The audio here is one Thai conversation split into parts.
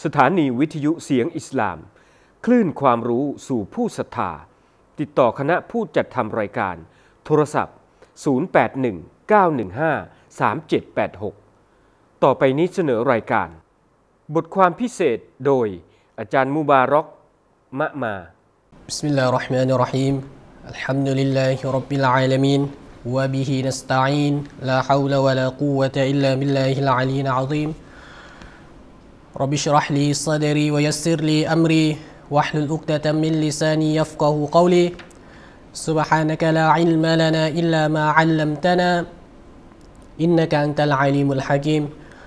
สถานีวิทยุเสียงอิสลามคลื่นความรู้สู่ผู้ศรัทธาติดต่อคณะผู้จัดทำรายการโทรศัพท์0819153786ต่อไปนี้เสนอรายการบทความพิเศษโดยอาจารย์มุบารอกมะมาบิสมิลลาฮิรเราะห์มานิรเราะฮีมอัลฮัมดุลิลลาฮิร็อบบิลอาลามีนวะบิฮินัสตะอีนลาฮาวละวะลากุวะตะอิลลาบิลลาฮิลอะลีลอะซีมرب اشرح لي صدري ويسر لي أمري واحلل عقدة من لساني يفقه قولي سبحانك لا علم لنا إلا ما علمتنا إنك أنت العليم الحكيم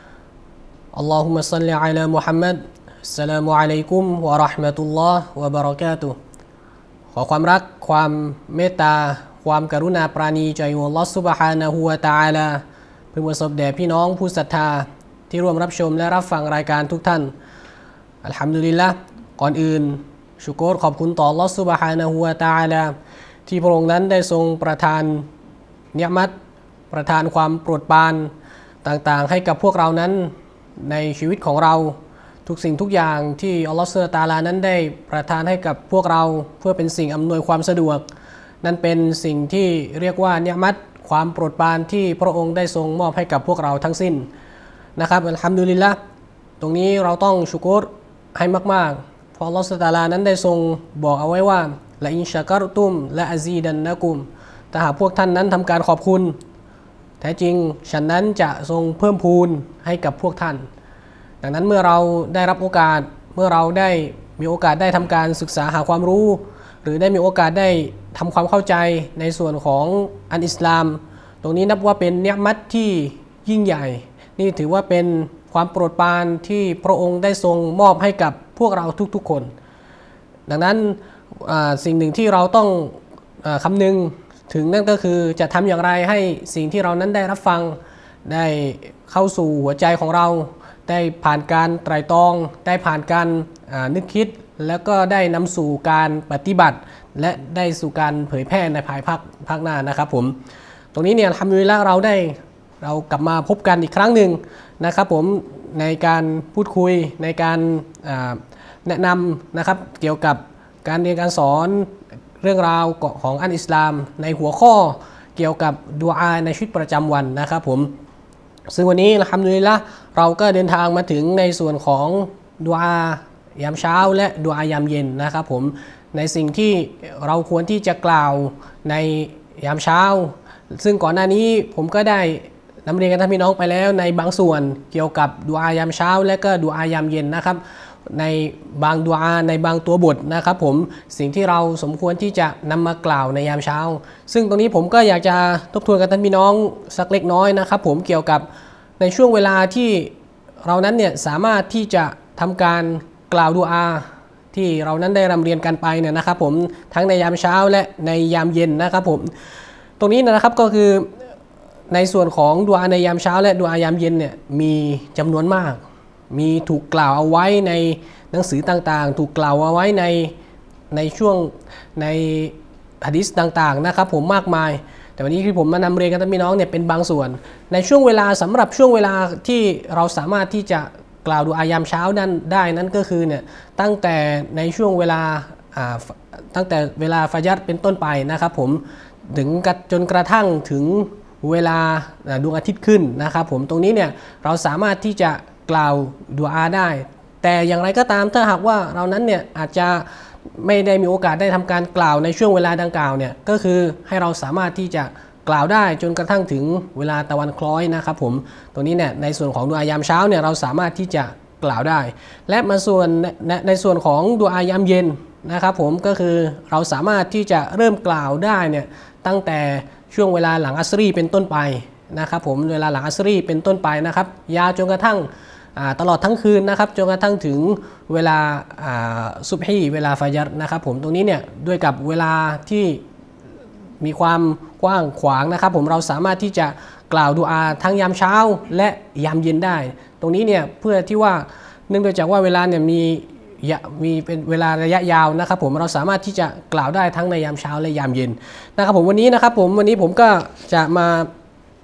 اللهم صل على محمد السلام عليكم ورحمة الله وبركاته ขอความรักความเมตตาความกรุณาปราณีจากอัลลอฮฺซุบฮานะฮูวะตะอาลาเพื่อประสบแด่พี่น้องผู้ศรัทธาที่ร่วมรับชมและรับฟังรายการทุกท่านอัลฮัมดุลิลละห์ก่อนอื่นชุกรขอบคุณต่ออัลลอฮฺซุบฮานะฮูวะตะอาลาที่พระองค์นั้นได้ทรงประทานเนียมัตประทานความโปรดปรานต่างๆให้กับพวกเรานั้นในชีวิตของเราทุกสิ่งทุกอย่างที่อัลลอฮฺซุบฮานะฮูวะตะอาลานั้นได้ประทานให้กับพวกเราเพื่อเป็นสิ่งอำนวยความสะดวกนั่นเป็นสิ่งที่เรียกว่าเนียมัตความโปรดปรานที่พระองค์ได้ทรงมอบให้กับพวกเราทั้งสิ้นนะครับอัลฮัมดุลิลละห์ตรงนี้เราต้องชุกรให้มากๆเพราะอัลลอฮฺซุบฮานะฮูวะตะอาลานั้นได้ทรงบอกเอาไว้ว่าละอินชะกะรตุมละอะซีดันนะกุมถ้าหากพวกท่านนั้นทำการขอบคุณแท้จริงฉันนั้นจะทรงเพิ่มพูนให้กับพวกท่านดังนั้นเมื่อเราได้รับโอกาสเมื่อเราได้มีโอกาสได้ทำการศึกษาหาความรู้หรือได้มีโอกาสได้ทำความเข้าใจในส่วนของอันอิสลามตรงนี้นับว่าเป็นเนียมัตที่ยิ่งใหญ่นี่ถือว่าเป็นความโปรดปรานที่พระองค์ได้ทรงมอบให้กับพวกเราทุกๆคนดังนั้นสิ่งหนึ่งที่เราต้องคำนึงถึงนั่นก็คือจะทำอย่างไรให้สิ่งที่เรานั้นได้รับฟังได้เข้าสู่หัวใจของเราได้ผ่านการไตร่ตรองได้ผ่านการนึกคิดแล้วก็ได้นำสู่การปฏิบัติและได้สู่การเผยแพร่ในภายภาคหน้านะครับผมตรงนี้เนี่ยอัลฮัมดุลิลละห์เรากลับมาพบกันอีกครั้งหนึ่งนะครับผมในการพูดคุยในการแนะนำนะครับเกี่ยวกับการเรียนการสอนเรื่องราวของอันอิสลามในหัวข้อเกี่ยวกับดุอาในชีวิตประจำวันนะครับผมซึ่งวันนี้อัลฮัมดุลิลละห์เราก็เดินทางมาถึงในส่วนของดุอายามเช้าและดุอายามเย็นนะครับผมในสิ่งที่เราควรที่จะกล่าวในยามเช้าซึ่งก่อนหน้านี้ผมก็ได้นำเรียนกันท่านพี่น้องไปแล้วในบางส่วนเกี่ยวกับดุอายามเช้าและก็ดุอายามเย็นนะครับในบางดุอาในบางตัวบทนะครับผมสิ่งที่เราสมควรที่จะนำมากล่าวในยามเช้าซึ่งตรงนี้ผมก็อยากจะทบทวนกับท่านพี่น้องสักเล็กน้อยนะครับผมเกี่ยวกับในช่วงเวลาที่เรานั้นเนี่ยสามารถที่จะทำการกล่าวดุอาที่เรานั้นได้รำเรียนกันไปเนี่ยนะครับผมทั้งในยามเช้าและในยามเย็นนะครับผมตรงนี้นะครับก็คือในส่วนของดุอาในยามเช้าและดุอายามเย็นเนี่ยมีจำนวนมากมีถูกกล่าวเอาไว้ในหนังสือต่างๆถูกกล่าวเอาไว้ในช่วงในหะดีษต่างๆนะครับผมมากมายแต่วันนี้ที่ผมมานำเรียนกับท่านพี่น้องเนี่ยเป็นบางส่วนในช่วงเวลาสำหรับช่วงเวลาที่เราสามารถที่จะกล่าวดุอายามเช้านั้นได้นั้นก็คือเนี่ยตั้งแต่ในช่วงเวลาตั้งแต่เวลาฟะญัรเป็นต้นไปนะครับผมถึงจนกระทั่งถึงเวลาดวงอาทิตย์ขึ้นนะครับผมตรงนี้เนี่ยเราสามารถที่จะกล่าวดุอาได้แต่อย่างไรก็ตามถ้าหากว่าเรานั้นเนี่ยอาจจะไม่ได้มีโอกาสได้ทำการกล่าวในช่วงเวลาดังกล่าวเนี่ยก็คือให้เราสามารถที่จะกล่าวได้จนกระทั่งถึงเวลาตะวันคล้อยนะครับผมตรงนี้เนี่ยในส่วนของดุอายามเช้าเนี่ยเราสามารถที่จะกล่าวได้และมาส่วนในส่วนของดุอายามเย็นนะครับผมก็คือเราสามารถที่จะเริ่มกล่าวได้เนี่ยตั้งแต่ช่วงเวลาหลังอัสรีเป็นต้นไปนะครับผมเวลาหลังอัสรีเป็นต้นไปนะครับยาวจนกระทั่งตลอดทั้งคืนนะครับจนกระทั่งถึงเวลาซุบฮีเวลาฟะญัรนะครับผมตรงนี้เนี่ยด้วยกับเวลาที่มีความกว้างขวางนะครับผมเราสามารถที่จะกล่าวดุอาทั้งยามเช้าและยามเย็นได้ตรงนี้เนี่ยเพื่อที่ว่าเนื่องจากว่าเวลาเนี่ยมีเป็นเวลาระยะยาวนะครับผมเราสามารถที่จะกล่าวได้ทั้งในยามเช้าและยามเย็นนะครับผมวันนี้ผมก็จะมา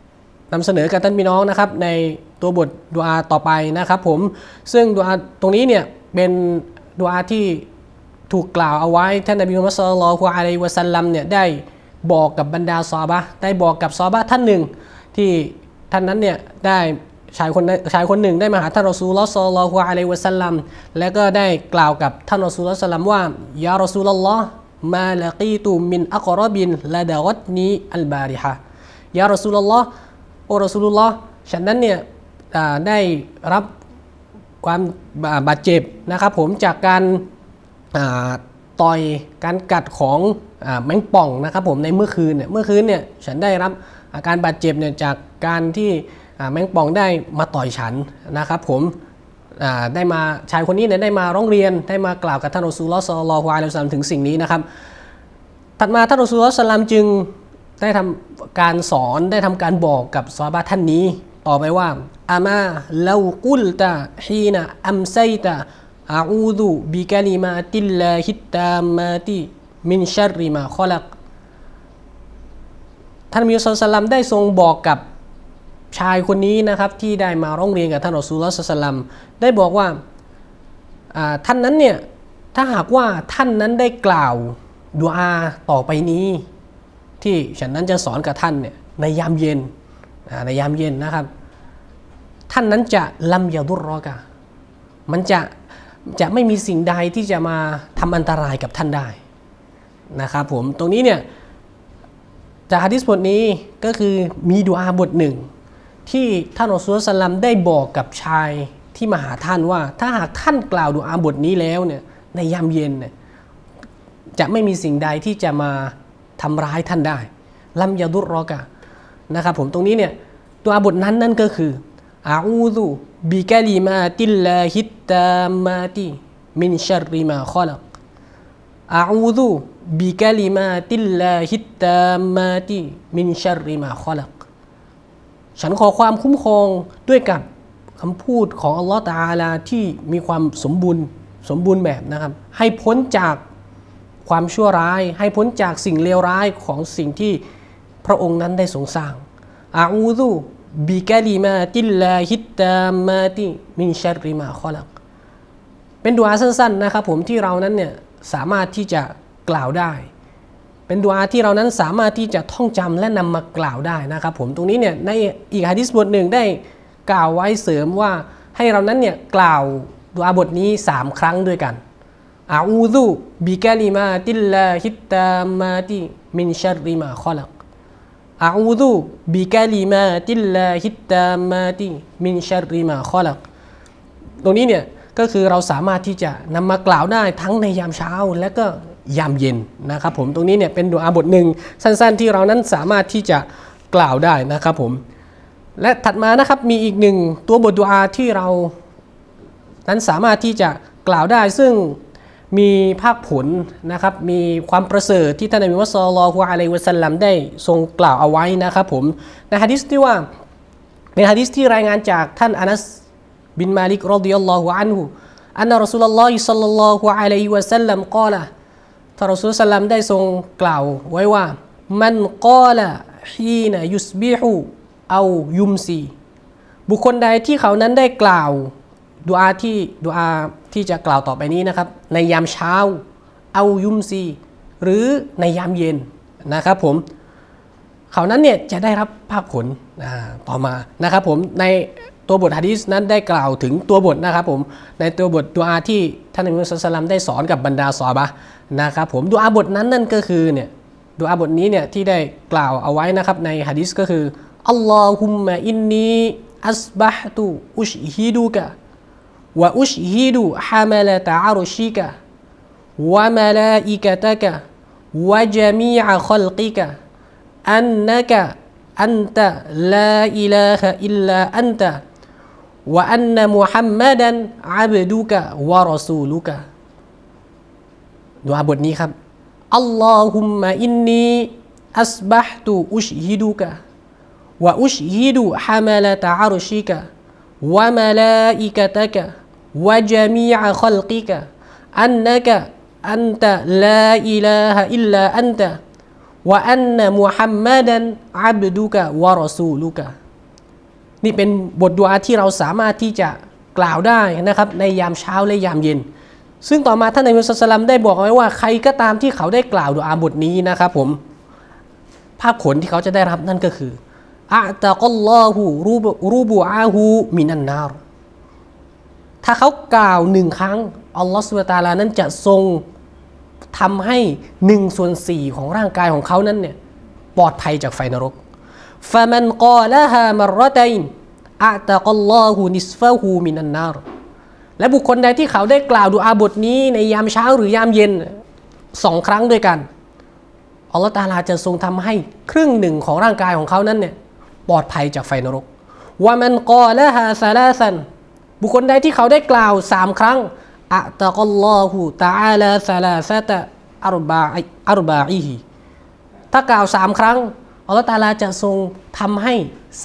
นำเสนอกับท่านพี่น้องนะครับในตัวบทดุอาต่อไปนะครับผมซึ่งดุอาตรงนี้เนี่ยเป็นดุอาที่ถูกกล่าวเอาไว้ท่านนบีมุฮัมมัด ศ็อลลัลลอฮุอะลัยฮิวะซัลลัมเนี่ยได้บอกกับบรรดาซอฮาบะห์ได้บอกกับซอฮาบะห์ท่านหนึ่งที่ท่านนั้นเนี่ยได้ชายคนหนึ่งได้มาหาท่านรอซูลุลลอฮ์ ศ็อลลัลลอฮุอะลัยฮิวะซัลลัมแล้วก็ได้กล่าวกับท่านรอซูลุลลอฮ์ ศ็อลลัลลอฮุอะลัยฮิวะซัลลัมว่ายารอซูลุลลอฮ์มาละกีตุมินอักรบินละดะกัตนีอัลบาริฮะยารอซูลุลลอฮ์โอรอซูลุลลอฮ์ฉันนั้นเนี่ยได้รับความบาดเจ็บนะครับผมจากการต่อยการกัดของแมงป่องนะครับผมในเมื่อคืนเนี่ยฉันได้รับอาการบาดเจ็บเนี่ยจากการที่แมงป่องได้มาต่อยฉันนะครับผมได้มาชายคนนี้เนี่ยได้มาร้องเรียนได้มากล่าวกับท่านรอซูลุลลอฮ์ ศ็อลลัลลอฮุอะลัยฮิวะซัลลัมถึงสิ่งนี้นะครับถัดมาท่านรอซูลุลลอฮ์ ศ็อลลัลลอฮุอะลัยฮิวะซัลลัมจึงได้ทำการสอนได้ทำการบอกกับซอฮาบะห์ท่านนี้ต่อไปว่าอามาลากุลตะฮีนะอัมไซตะอาอูดุบิกะลิมาติลลาฮิตตามมาติมินชัรริมาคอลักท่านนบี ศ็อลลัลลอฮุอะลัยฮิวะซัลลัมได้ทรงบอกกับชายคนนี้นะครับที่ได้มาร้องเรียนกับท่านรอซูลุลลอฮ์ ศ็อลลัลลอฮุอะลัยฮิวะซัลลัมได้บอกว่าท่านนั้นเนี่ยถ้าหากว่าท่านนั้นได้กล่าวดุอาต่อไปนี้ที่ฉันนั้นจะสอนกับท่านเนี่ยในยามเย็นนะครับท่านนั้นจะลัมยาดุรรอกะมันจะไม่มีสิ่งใดที่จะมาทำอันตรายกับท่านได้นะครับผมตรงนี้เนี่ยจากหะดีษบทนี้ก็คือมีดุอาบทหนึ่งที่ท่านรอซูลุลลอฮ์ ศ็อลลัลลอฮุอะลัยฮิวะซัลลัมได้บอกกับชายที่มาหาท่านว่าถ้าหากท่านกล่าวดุอาบทนี้แล้วเนี่ยในยามเย็นเนี่ยจะไม่มีสิ่งใดที่จะมาทำร้ายท่านได้ลัมยาดุรรอกะนะครับผมตรงนี้เนี่ยดุอาบทนั้นนั่นก็คืออาอูซุบิกะลิมาติลลาฮิตตามมาติมินชัรริมาคอลักอาอูซุบิกะลิมาติลลาฮิตตามมาติมินชัรริมาคอลักฉันขอความคุ้มครองด้วยกับคำพูดของอัลลอฮฺตะอาลาที่มีความสมบูรณ์แบบนะครับให้พ้นจากความชั่วร้ายให้พ้นจากสิ่งเลวร้ายของสิ่งที่พระองค์นั้นได้ทรงสร้างอาอูซุบิกะลิมาติลลาฮิตตามมาติมินชัรริมาคอลักเป็นดุอาสั้นๆนะครับผมที่เรานั้นเนี่ยสามารถที่จะกล่าวได้เป็นดุอาที่เรานั้นสามารถที่จะท่องจำและนำมากล่าวได้นะครับผมตรงนี้เนี่ยในอีกหะดีษบทหนึ่งได้กล่าวไว้เสริมว่าให้เรานั้นเนี่ยกล่าวดุอาบทนี้3ครั้งด้วยกันอาอูซุบิกะลิมาติลลาฮิตตามมาติมินชัรริมาคอลักอาอูซุบิกะลิมาติลลาฮิตตามมาติมินชัรริมาคอลักตรงนี้เนี่ยก็คือเราสามารถที่จะนำมากล่าวได้ทั้งในยามเช้าและก็ยามเย็นนะครับผมตรงนี้เนี่ยเป็นดุอาบทหนึ่งสั้นๆที่เรานั้นสามารถที่จะกล่าวได้นะครับผมและถัดมานะครับมีอีกหนึ่งตัวบทดุอาที่เรานั้นสามารถที่จะกล่าวได้ซึ่งมีภาคผลนะครับมีความประเสริฐที่ท่านนบีมุฮัมมัด ศ็อลลัลลอฮุอะลัยฮิวะซัลลัมได้ทรงกล่าวเอาไว้นะครับผมในหะดีษที่ว่าเป็นหะดีษที่รายงานจากท่านอานัสบินมาลิกรอฎิยัลลอฮุอันฮุอันนะรอซูลุลลอฮิ ศ็อลลัลลอฮุอะลัยฮิวะซัลลัมกล่าวท่านรอซูลุลซัลลัมได้ทรงกล่าวไว้ว่ามันกล่าวฮีนะยุสบิฮุเอายุมซีบุคคลใดที่เขานั้นได้กล่าวดุอาที่จะกล่าวต่อไปนี้นะครับในยามเช้าเอายุมซีหรือในยามเย็นนะครับผมเขานั้นเนี่ยจะได้รับภาคผลต่อมานะครับผมในตัวบทหะดีษนั้นได้กล่าวถึงตัวบทนะครับผมในตัวบทดุอาที่ท่านนบีมุฮัมมัด ศ็อลลัลลอฮุอะลัยฮิวะซัลลัมได้สอนกับบรรดาซอฮาบะห์นะครับผมดุอาบทนั้นนั่นก็คือเนี่ยดุอาบทนี้เนี่ยที่ได้กล่าวเอาไว้นะครับในหะดีษก็คืออัลลอฮุมมะอินนีอัสบะฮ์ตุอุชฮิดุกะวะอุชฮิดุฮะมะละตะอารุชิกะวะมะลาอิกะตะกะวะญะมีอะค็อลกิกะอันนะกะอันตะลาอิลาฮะอิลลาอันตะวะอันนะมุฮัมมัดันอับดุกะวะรอซูลุกะดุอาบทนี้ครับอัลลอฮุมมะอินนีอัสบะฮ์ตุอุชฮิดุกะวะอุชฮิดุฮะมะละตะอารุชิกะวะมะลาอิกะตะกะวะญะมีอะค็อลกิกะอันนะกะอันตะลาอิลาฮะอิลลาอันตะวะอันนะมุฮัมมัดันอับดุกะวะรอซูลุกะนี่เป็นบทดุอาที่เราสามารถที่จะกล่าวได้นะครับในยามเช้าและยามเย็นซึ่งต่อมาท่านนบีมุฮัมมัดศ็อลลัลลอฮุอะลัยฮิวะซัลลัมได้บอกไว้ว่าใครก็ตามที่เขาได้กล่าวดุอาบทนี้นะครับผมภาพผลที่เขาจะได้รับนั่นก็คืออะตะกัลลอฮุรูบุอาฮูมินันนารถ้าเขากล่าว1 ครั้งอัลลอฮฺซุบฮานะฮูวะตะอาลานั้นจะทรงทำให้1/4ของร่างกายของเขานั้นเนี่ยปลอดภัยจากไฟนรกฟะมันกอละฮามะรตัยน์อะตะกัลลอฮุนิสฟะฮูมินันนารและบุคคลใดที่เขาได้กล่าวดุอาบทนี้ในยามเช้าหรือยามเย็น2 ครั้งด้วยกันอัลลอฮฺตะอาลาจะทรงทำให้ครึ่งหนึ่งของร่างกายของเขานั้นเนี่ยปลอดภัยจากไฟนรกวะมันกอละฮาซาลาซันบุคคลใดที่เขาได้กล่าว3 ครั้งอะตะกัลลอฮุตะอาลาซาลาซะตะอัรบะอิฮิถ้ากล่าว3 ครั้งอัลลอฮฺตะอาลาจะทรงทำให้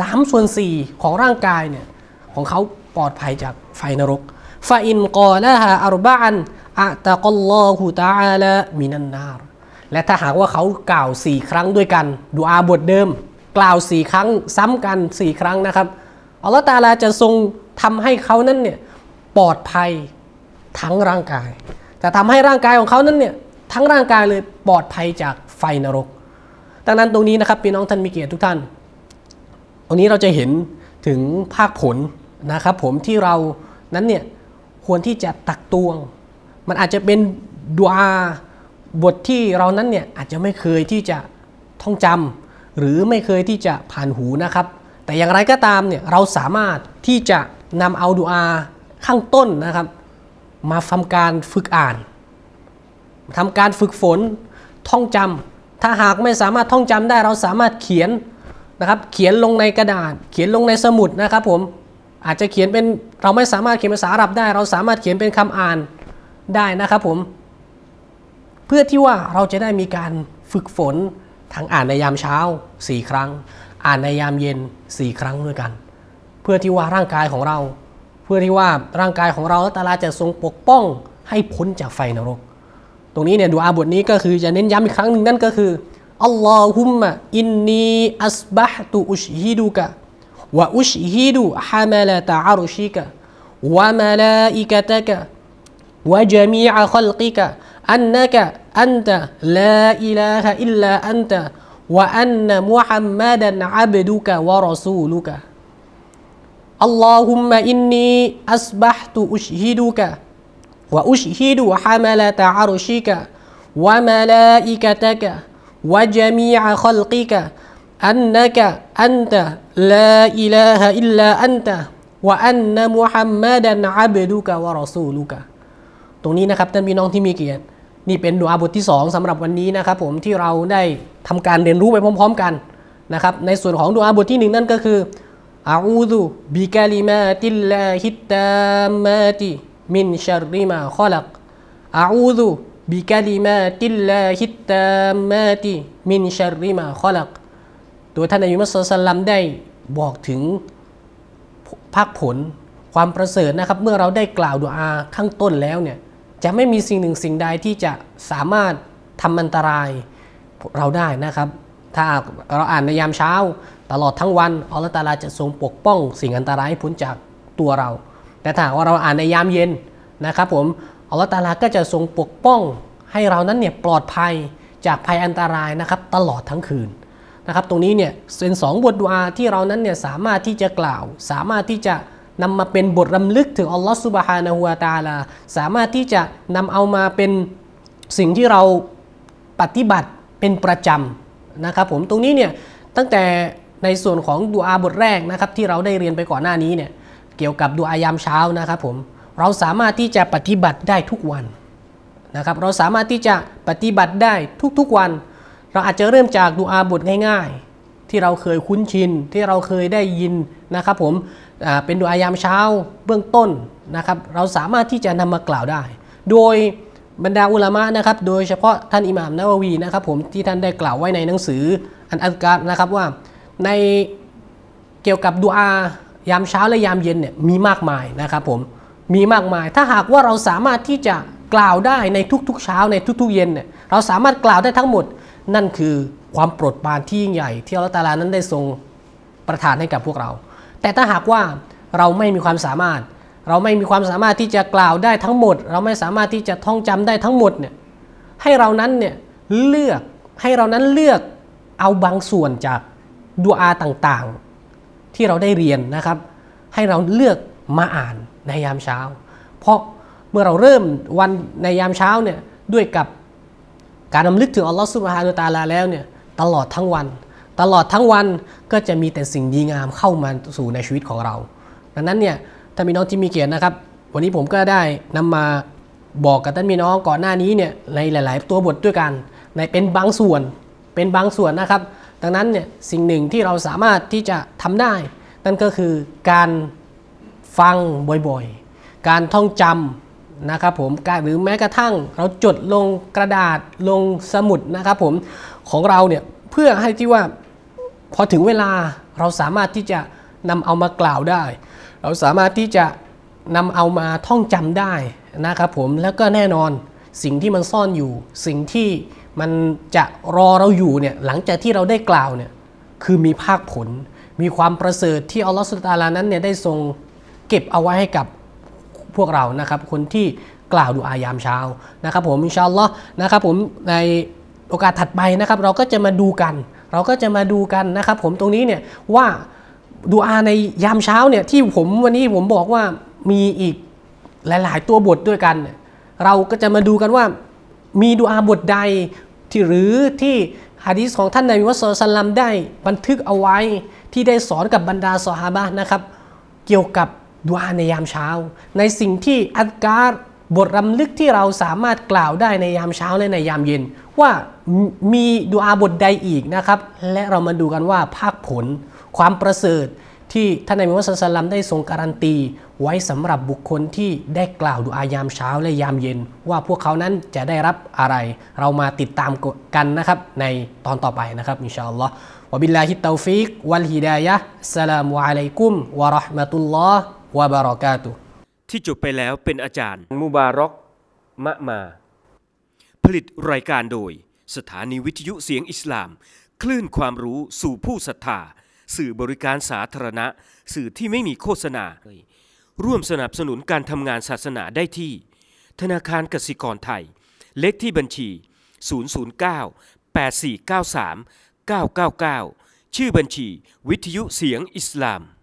3/4ของร่างกายเนี่ยของเขาปลอดภัยจากไฟนรกฟาอินกอละฮาอัรบะอันอะตะกัลลอฮุตะอาลามินันนารและถ้าหากว่าเขากล่าว4 ครั้งด้วยกันดุอาบทเดิมกล่าว4 ครั้งซ้ำกัน4 ครั้งนะครับอัลลอฮฺตะอาลาจะทรงทำให้เขานั้นเนี่ยปลอดภัยทั้งร่างกายจะทำให้ร่างกายของเขานั้นเนี่ยทั้งร่างกายเลยปลอดภัยจากไฟนรกดังนั้นตรงนี้นะครับพี่น้องท่านมีเกียรติทุกท่านตรงนี้เราจะเห็นถึงภาคผลนะครับผมที่เรานั้นเนี่ยควรที่จะตักตวงมันอาจจะเป็นดุอาบทที่เรานั้นเนี่ยอาจจะไม่เคยที่จะท่องจำหรือไม่เคยที่จะผ่านหูนะครับแต่อย่างไรก็ตามเนี่ยเราสามารถที่จะนำเอาดุอาข้างต้นนะครับมาทำการฝึกอ่านทำการฝึกฝนท่องจำถ้าหากไม่สามารถท่องจำได้เราสามารถเขียนนะครับเขียนลงในกระดาษเขียนลงในสมุดนะครับผมอาจจะเขียนเป็นเราไม่สามารถเขียนภาษาอาหรับได้เราสามารถเขียนเป็นคำอ่านได้นะครับผมเพื่อที่ว่าเราจะได้มีการฝึกฝนทั้งอ่านในยามเช้า4 ครั้งอ่านในยามเย็น4 ครั้งด้วยกันเพื่อที่ว่าร่างกายของเราเพื่อที่ว่าร่างกายของเราอัลเลาะห์ตะอาลาจะทรงปกป้องให้พ้นจากไฟนรกตรงนี้เนี่ยดุอาบทนี้ก็คือจะเน้นย้ำอีกครั้งหนึ่งนั่นก็คืออัลลอฮุมมะอินนีอัสบะฮ์ตุอุชฮิดุกะวะอุชฮิดุฮะมะลาตะอารุชิกะวะมะลาอิกะตะกะวะญะมีอะคัลกิกะอันนะกะอันตะลาอิลาฮะอิลลาอันตะวะอันนะมุฮัมมัดันอับดุกะวะรอซูลุกะอัลลอฮุมมะอินนีอัสบะฮ์ตุอุชฮิดุกะวะอุชฮิดุฮะมะลาตะอารุชิกะวะมะลาอิกะตะกะวะญะมีอะคัลกิกะอันนะกะอันตะลาอิลาฮะอิลลาอันตะวะอันนะมุฮัมมัดันอับดุกะวะรอซูลุกะตรงนี้นะครับท่านพี่น้องที่มีเกียรตินี่เป็นดุอาบทที่2สำหรับวันนี้นะครับผมที่เราได้ทำการเรียนรู้ไปพร้อมๆกันนะครับในส่วนของดุอาบทที่1นั่นก็คืออะอูซุบิกะลิมาติลลาฮิตตามมาติมินชัรริมาคอลักอะอูซุบิกะลิมาติลลาฮิตตามมาติมินชัรริมาคอลักตัวท่านนบีมุฮัมมัดศ็อลลัลลอฮุอะลัยฮิวะซัลลัมได้บอกถึงภาคผลความประเสริฐนะครับเมื่อเราได้กล่าวดุอาข้างต้นแล้วเนี่ยจะไม่มีสิ่งหนึ่งสิ่งใดที่จะสามารถทำอันตรายเราได้นะครับถ้าเราอ่านในยามเช้าตลอดทั้งวันอัลเลาะห์ตะอาลาจะทรงปกป้องสิ่งอันตรายให้พ้นจากตัวเราแต่ถ้าว่าเราอ่านในยามเย็นนะครับผมอัลเลาะห์ตะอาลาก็จะทรงปกป้องให้เรานั้นเนี่ยปลอดภัยจากภัยอันตรายนะครับตลอดทั้งคืนนะครับตรงนี้เนี่ยเป็น2 บทดุอาที่เรานั้นเนี่ยสามารถที่จะกล่าวสามารถที่จะนำมาเป็นบทรำลึกถึงอัลลอฮฺซุบฮานะฮูวะตะอาลาสามารถที่จะนำเอามาเป็นสิ่งที่เราปฏิบัติเป็นประจำนะครับผมตรงนี้เนี่ยตั้งแต่ในส่วนของดุอาบทแรกนะครับที่เราได้เรียนไปก่อนหน้านี้เนี่ยเกี่ยวกับดุอายามเช้านะครับผมเราสามารถที่จะปฏิบัติได้ทุกวันนะครับเราสามารถที่จะปฏิบัติได้ทุกๆวันเราอาจจะเริ่มจากดุอาบทง่ายๆที่เราเคยคุ้นชินที่เราเคยได้ยินนะครับผมเป็นดุอายามเช้าเบื้องต้นนะครับเราสามารถที่จะนำมากล่าวได้โดยบรรดาอุลามะนะครับโดยเฉพาะท่านอิหม่ามนะวะวีนะครับผมที่ท่านได้กล่าวไว้ในหนังสืออันอัซการนะครับว่าในเกี่ยวกับดุอายามเช้าและยามเย็นเนี่ยมีมากมายนะครับผมมีมากมายถ้าหากว่าเราสามารถที่จะกล่าวได้ในทุกๆเช้าในทุกๆเย็นเนี่ยเราสามารถกล่าวได้ทั้งหมดนั่นคือความโปรดปรานที่ยิ่งใหญ่ที่อัลเลาะห์ตะอาลานั้นได้ทรงประทานให้กับพวกเราแแต่ถ้าหากว่าเราไม่มีความสามารถที่จะกล่าวได้ทั้งหมดเราไม่สามารถที่จะท่องจำได้ทั้งหมดเนี่ยให้เรานั้นเลือกเอาบางส่วนจากดุอาต่างๆที่เราได้เรียนนะครับให้เราเลือกมาอ่านในยามเช้าเพราะเมื่อเราเริ่มวันในยามเช้าเนี่ยด้วยกับการรำลึกถึงอัลลอฮฺซุบฮานะฮูวะตะอาลาแล้วเนี่ยตลอดทั้งวันก็จะมีแต่สิ่งดีงามเข้ามาสู่ในชีวิตของเราดังนั้นเนี่ยท่านพี่น้องที่มีเกียรตินะครับวันนี้ผมก็ได้นำมาบอกกับท่านพี่น้องก่อนหน้านี้เนี่ยในหลายๆตัวบทด้วยกันในเป็นบางส่วนนะครับดังนั้นเนี่ยสิ่งหนึ่งที่เราสามารถที่จะทำได้นั่นก็คือการฟังบ่อยๆการท่องจำนะครับผมหรือแม้กระทั่งเราจดลงกระดาษลงสมุดนะครับผมของเราเนี่ยเพื่อให้ที่ว่าพอถึงเวลาเราสามารถที่จะนำเอามากล่าวได้เราสามารถที่จะนำเอามาท่องจำได้นะครับผมแล้วก็แน่นอนสิ่งที่มันซ่อนอยู่สิ่งที่มันจะรอเราอยู่เนี่ยหลังจากที่เราได้กล่าวเนี่ยคือมีภาคผลมีความประเสริฐที่อัลลอฮฺซุบฮานะฮูวะตะอาลานั้นเนี่ยได้ทรงเก็บเอาไว้ให้กับพวกเรานะครับคนที่กล่าวดุอายามเช้านะครับผมอินชาอัลลอฮ์นะครับผมในโอกาสถัดไปนะครับเราก็จะมาดูกันนะครับผมตรงนี้เนี่ยว่าดุอาในยามเช้าเนี่ยที่วันนี้ผมบอกว่ามีอีกหลายๆตัวบทด้วยกันเราก็จะมาดูกันว่ามีดุอาบทใดที่หะดีษของท่านนบีมุฮัมมัดศ็อลลัลลอฮุอะลัยฮิวะซัลลัมได้บันทึกเอาไว้ที่ได้สอนกับบรรดาซอฮาบะห์นะครับเกี่ยวกับดุอาในยามเช้าในสิ่งที่อัซการบทรำลึกที่เราสามารถกล่าวได้ในยามเช้าและในยามเย็นว่ามีดุอาบทใดอีกนะครับและเรามาดูกันว่าภาคผลความประเสริฐที่ท่านนบีมุฮัมมัดศ็อลลัลลอฮุอะลัยฮิวะซัลลัมได้ทรงการันตีไว้สำหรับบุคคลที่ได้กล่าวดุอายามเช้าและยามเย็นว่าพวกเขานั้นจะได้รับอะไรเรามาติดตามกันนะครับในตอนต่อไปนะครับอินชาอัลลอฮ์วะบิลลาฮิตตอฟิกวัลฮิดายะฮ์อัสสลามุอะลัยกุมวะเราะห์มะตุลลอฮ์วะบะเราะกาตุฮ์ที่จบไปแล้วเป็นอาจารย์มุบารอกมะมาผลิตรายการโดยสถานีวิทยุเสียงอิสลามคลื่นความรู้สู่ผู้ศรัทธาสื่อบริการสาธารณะสื่อที่ไม่มีโฆษณาร่วมสนับสนุนการทำงานศาสนาได้ที่ธนาคารกสิกรไทยเลขที่บัญชี009 8493 999ชื่อบัญชีวิทยุเสียงอิสลาม